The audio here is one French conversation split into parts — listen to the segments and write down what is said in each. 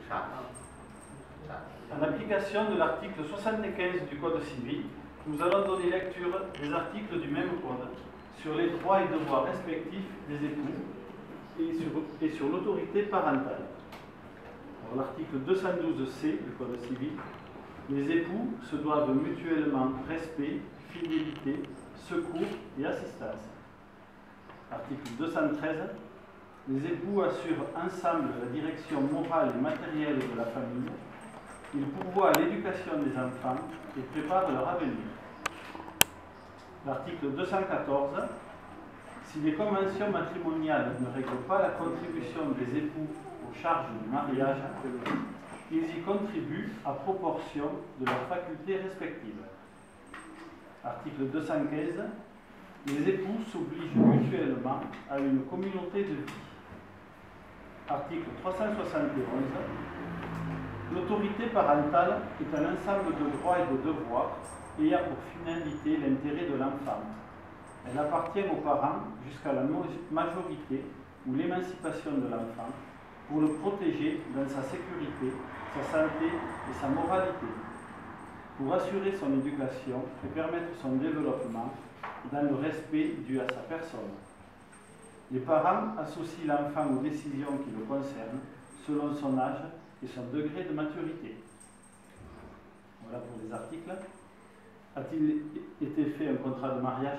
En application de l'article 75 du Code civil, nous allons donner lecture des articles du même Code sur les droits et devoirs respectifs des époux et sur l'autorité parentale. L'article 212C du Code civil, les époux se doivent mutuellement respect, fidélité, secours et assistance. Article 213, les époux assurent ensemble la direction morale et matérielle de la famille. Ils pourvoient à l'éducation des enfants et préparent leur avenir. L'article 214, si les conventions matrimoniales ne règlent pas la contribution des époux aux charges du mariage, ils y contribuent à proportion de leurs facultés respectives. Article 215, les époux s'obligent mutuellement à une communauté de vie. Article 371, l'autorité parentale est un ensemble de droits et de devoirs ayant pour finalité l'intérêt de l'enfant. Elle appartient aux parents jusqu'à la majorité ou l'émancipation de l'enfant pour le protéger dans sa sécurité, sa santé et sa moralité, pour assurer son éducation et permettre son développement dans le respect dû à sa personne. Les parents associent l'enfant aux décisions qui le concernent selon son âge et son degré de maturité. Voilà pour les articles. A-t-il été fait un contrat de mariage?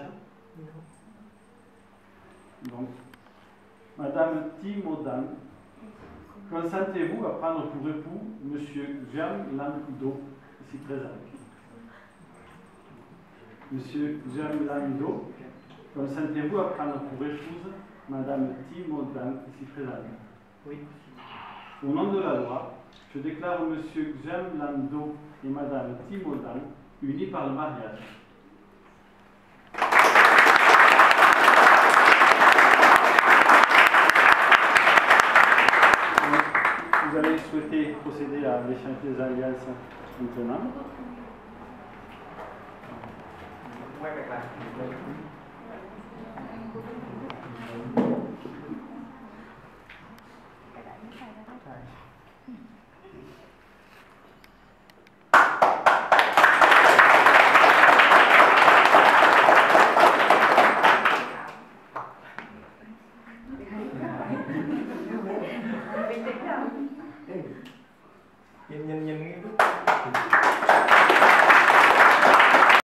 Non. Donc, Madame Timodan, consentez-vous à prendre pour époux Monsieur Jean Lando, ici présent? Monsieur Jean Lando, consentez-vous à prendre pour épouse Madame Timodan, ici présente? Oui. Au nom de la loi, je déclare Monsieur Jean Lando et Madame Timodan unis par le mariage. Vous allez souhaiter procéder à l'échange des alliances maintenant.